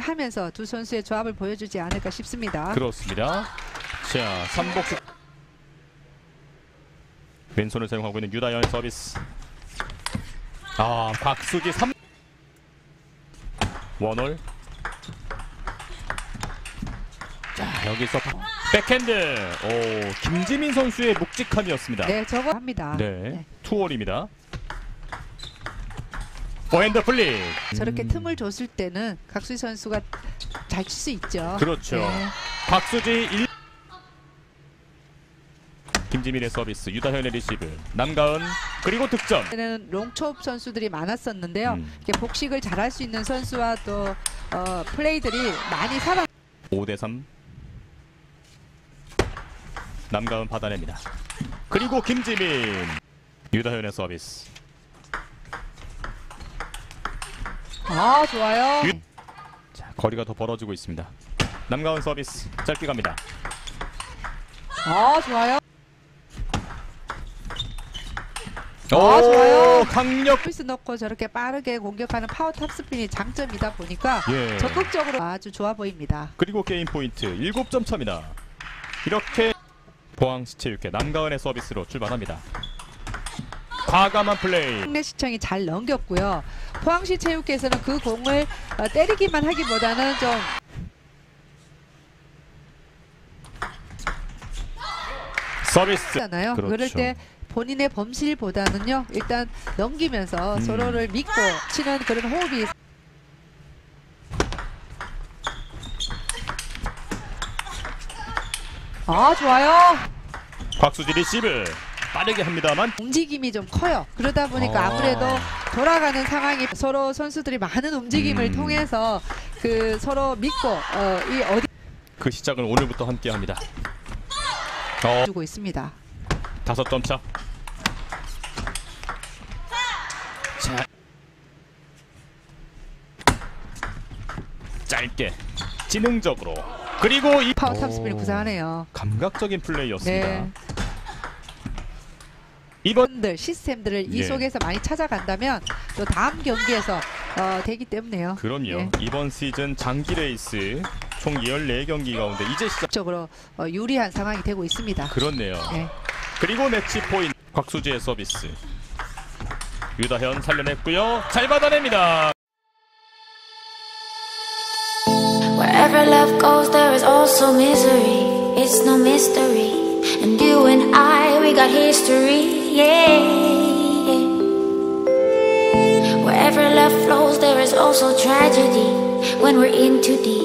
하면서 두 선수의 조합을 보여주지 않을까 싶습니다. 그렇습니다. 자, 삼복수 왼손을 사용하고 있는 유다현의 서비스. 아, 박수지 3 원홀. 자, 여기서 백핸드. 오, 김지민 선수의 묵직함이었습니다. 네, 저거 합니다. 네, 투홀입니다. 포핸드 플릭. 저렇게 틈을 줬을 때는 각수지 선수가 잘 칠 수 있죠. 그렇죠. 네. 박수지 1. 김지민의 서비스, 유다현의 리시브, 남가은 그리고 득점. 는 롱초업 선수들이 많았었는데요. 이렇게 복식을 잘할 수 있는 선수와 또 플레이들이 많이 살아. 5대3. 남가은 받아냅니다. 그리고 김지민, 유다현의 서비스. 아, 좋아요. 자, 거리가 더 벌어지고 있습니다. 남가은 서비스 짧게 갑니다. 아, 좋아요. 오, 좋아요. 강력. 서비스 넣고 저렇게 빠르게 공격하는 파워 탑스핀이 장점이다 보니까 예. 적극적으로 아주 좋아 보입니다. 그리고 게임 포인트 7점 차입니다. 이렇게 포항시체육회 남가은의 서비스로 출발합니다. 과감한 플레이. 상내시청이 잘 넘겼고요. 포항시 체육회에서는 그 공을 때리기만 하기보다는 좀 서비스. 잖아요. 그렇죠. 그럴 때 본인의 범실보다는요, 일단 넘기면서 서로를 믿고 치는 그런 호흡이. 아, 좋아요. 곽수지 리시브 빠르게 합니다만 움직임이 좀 커요. 그러다 보니까 아무래도 돌아가는 상황이 서로 선수들이 많은 움직임을 통해서 그 서로 믿고 이 어디 그 시작을 오늘부터 함께합니다. 주고 있습니다. 5점 차. 자, 짧게 지능적으로 그리고 이 파워 탑스핀이 구사하네요. 감각적인 플레이였습니다. 네. 이번 시스템들을 이 예. 속에서 많이 찾아간다면 또 다음 경기에서 되기 때문에요. 그럼요. 예. 이번 시즌 장기 레이스 총 14경기 가운데 이제 시작. 적으로 유리한 상황이 되고 있습니다. 그렇네요. 네. 그리고 매치 포인트 곽수지의 서비스. 유다현 살려냈고요. 잘 받아냅니다. Wherever love goes, there is also misery. It's no mystery. And you and I, we got history. Yeah. Wherever love flows, there is also tragedy. When we're in too deep.